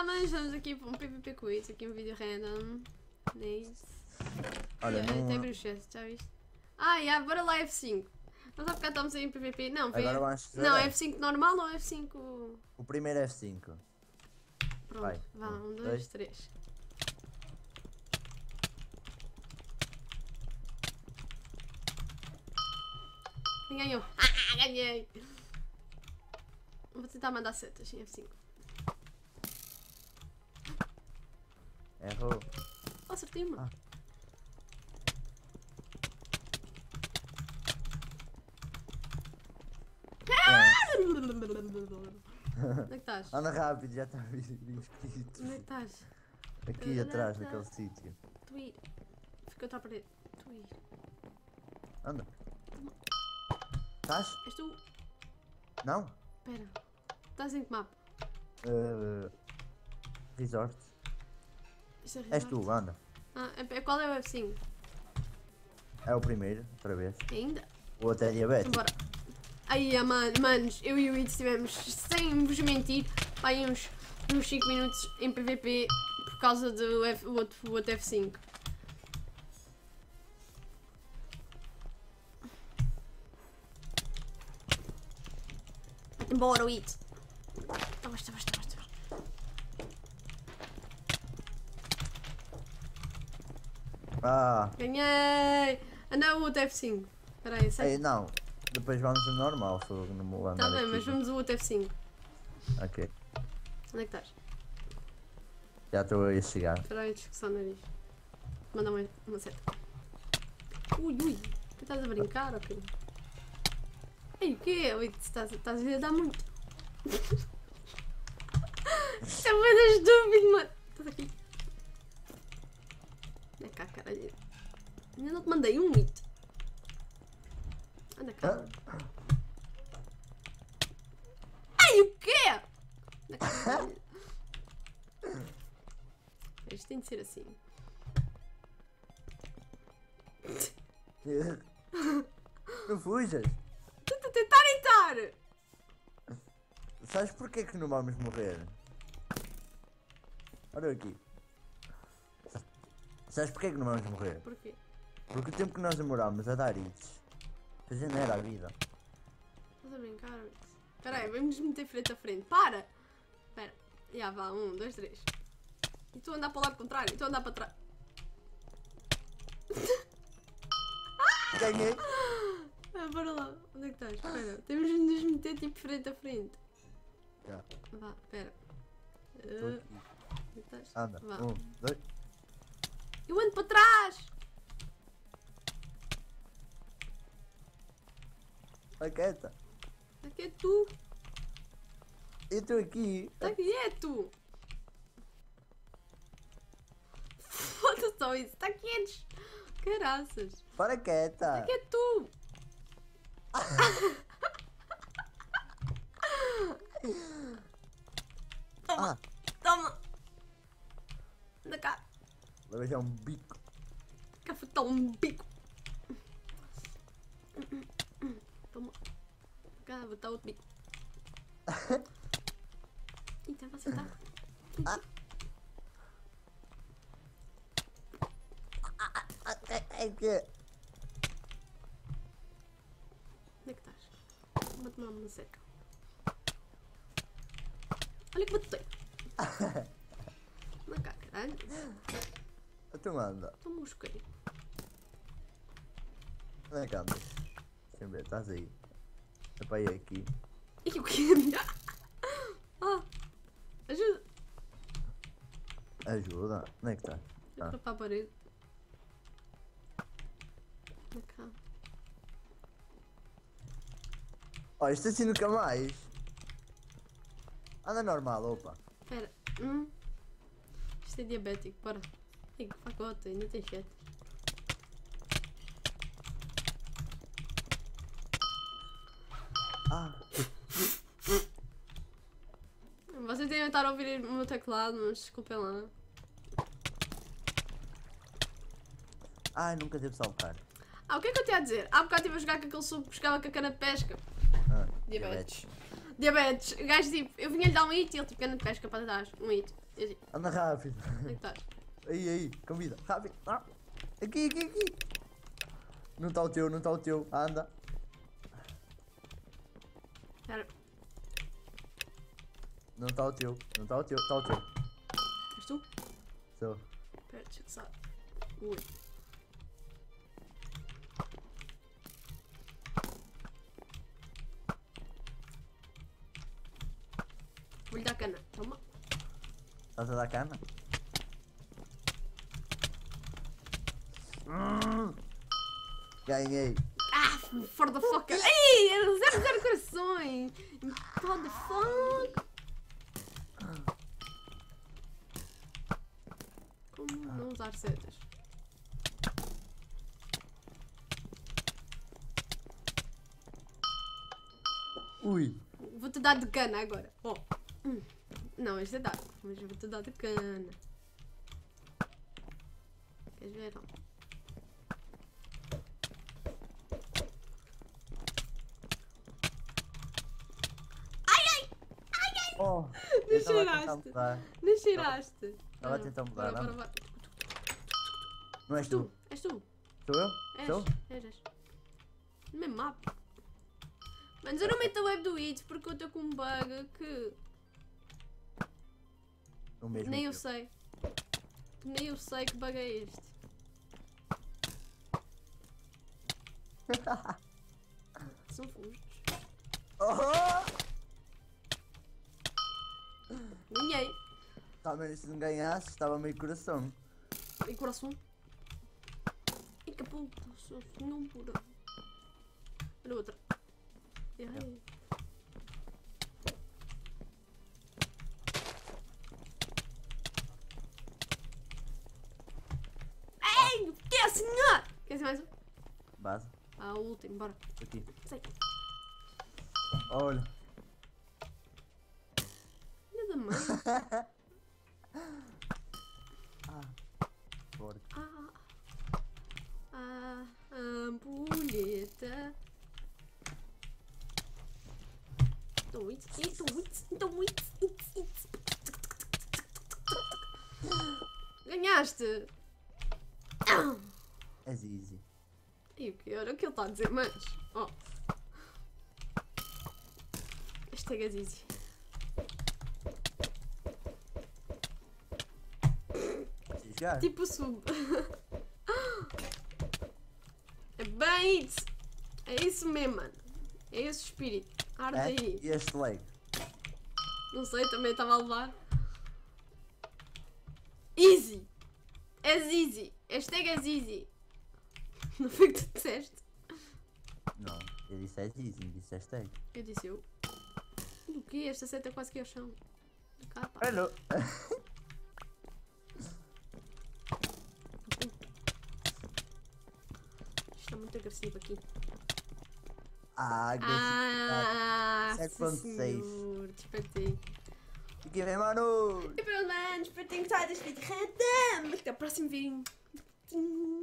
mas estamos aqui para um PVP quiz, aqui um vídeo random. Nice. Olha, Tem bruxas, já viste? Bora lá F5. Nós há bocado estamos aí em PVP. Não, agora vamos fazer. Não, F5 normal ou F5? O primeiro é F5. Pronto, Vai. vá, 1, 2, 3. Quem ganhou? Ganhei! Vou tentar mandar setas em F5. Errou. Acertei uma. Onde é que estás? Anda rápido, já está inscrito. Onde é que estás? Aqui atrás, naquele sítio. Tu ir. Fica outra parede. Tu ir. Anda. Estás? És tu? Não? Espera. Estás em que mapa? Resort. Isto é És resort? tu, anda. Qual é o F5? É o primeiro, outra vez. Ainda? O outro é diabético. Bora. Manos, eu e o It estivemos, sem vos mentir, aí uns 5 minutos em PVP por causa do outro F5. Bora, o It. Basta. Ganhei! Anda o outro F5. Espera aí, sei. Ei, não. Depois vamos no normal, fogo, não me lembro. Tá bem, mas vamos o outro F5. Ok. Onde é que estás? Já estou a chegar. Espera aí, discussão no nariz. Manda uma seta. Ui. Tu estás a brincar ou quê? Ei, o quê? Oi, estás a dar muito. Isto é coisa estúpido, mano. Estás aqui. Anda cá, caralho. Ainda não te mandei um hit. Anda cá. Ai, o quê? Anda cá, caralho. Isto tem de ser assim. Não fujas. Estou a tentar entrar. Sabes porquê que não vamos morrer? Olha aqui. Sabes porquê que não vamos morrer? Porquê? Porque o tempo que nós demorámos a dar hits regenera a vida. Estás a brincar? Espera aí, vamos meter frente a frente. Para! Espera. Já vá, 1, 2, 3. E estou a andar para o lado contrário, estou a andar para trás. Ganhei. Bora lá. Onde é que estás? Espera. Temos de nos meter tipo frente a frente. Já. Vá, espera. Estou aqui. Onde é que estás? Anda. Vá. 1, 2. Eu ando para trás! Vai quieta. Aqui é tu! Eu estou aqui. Está quieto! Foda-se só isso! Está quietos! Caraças! Para quieta. Aqui é tu! Toma! Toma! Anda cá! Leva já um bico. Cafetá um bico! Toma! Cá, vou dar outro bico! Então você tá. É que. Onde é que estás? Vou tomar uma seca. Olha que botei! Anda cá, caralho! Tu anda. Toma um isqueiro. Onde é que andas? Deixa eu ver, estás aí. Apanhei aqui. E o que? Ajuda! Ajuda. Onde é que estás? Entra para a parede. Anda cá. Oh, isto assim nunca mais. Anda normal, opa. Espera. Isto é diabético, bora. Ai, que pacote, ainda tem 7. Vocês devem estar a ouvir o meu teclado, mas desculpem lá. Ai, nunca devo saltar. O que é que eu te ia dizer? Há bocado estive a jogar com aquele sub que pescava com a cana de pesca. Diabetes. O gajo tipo, eu vinha-lhe dar um hit e ele tipo cana de pesca para trás. Um hit. Easy. Anda rápido. Onde é que estás? Aí, convida. Rápido. Ah. Aqui. Não está o teu. Anda. Espera. Não está o teu. Está o teu. És tu? Sou. Espera, deixa que sabe. Ui. Vou-lhe dar cana. Toma. Estás a dar cana? Ganhei. Ah, for the fuck. Ei, era 0 corações. What the fuck? Como não usar setas? Ui. Vou-te dar de cana agora. Oh. Não, este é dark, mas eu vou-te dar de cana. Queres ver? Não. Oh. Nem cheiraste. Nem cheiraste. Estava a tentar mudar, Bora, não? bora. Não és tu? És tu. Sou eu? Sou? És. No mesmo mapa. Mas eu não meto a web do It porque eu estou com um bug que O mesmo. nem eu que sei. Nem eu sei que bug é este. São fustos. Oh! Ganhei. Tá, mas se não ganhasse, estava meio coração. E coração. E que puta. Não pura. Olha outra. Errei. Ei! O que é, senhor? Quer dizer mais um? Base. Ah, o último, bora. Aqui. Sai. Olha. Filha da mãe. Forte. A ampulheta. Então, it. Ganhaste. És easy. E o que era o que ele está a dizer, mas. Oh. Este é gazizi. Se jogar. Tipo sub. É bem isso. É isso mesmo, mano. É esse o espírito. Arde É? aí. E este leg? Não sei, também estava a levar. Easy. És easy. Hashtag és easy. Não foi o que tu disseste? Não, eu disse és easy, disse hashtag. Eu disse eu. O quê? Esta seta quase que ao chão. Cá, pá. Hello. Isto está muito agressivo aqui. Agressividade. 7.6. senhor. Despertei. Fiquem bem, mano. E pelo menos, despertei que está deste vídeo. Até o próximo vídeo.